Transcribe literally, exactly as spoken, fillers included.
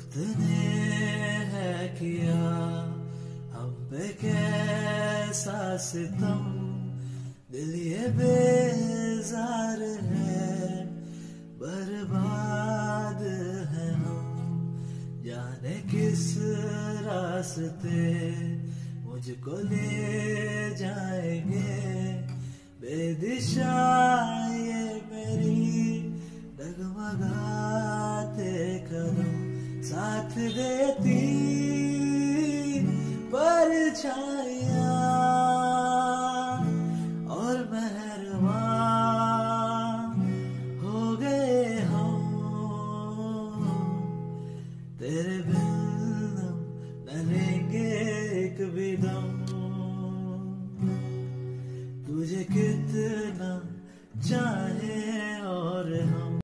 वक्त ने है किया हम पे कैसा सितम, दिल ये बेजार है, बर्बाद है हम। जाने किस रास्ते मुझको ले जाएंगे, बेदिशा ये मेरी डगमगाते कदम, साथ देती परछाई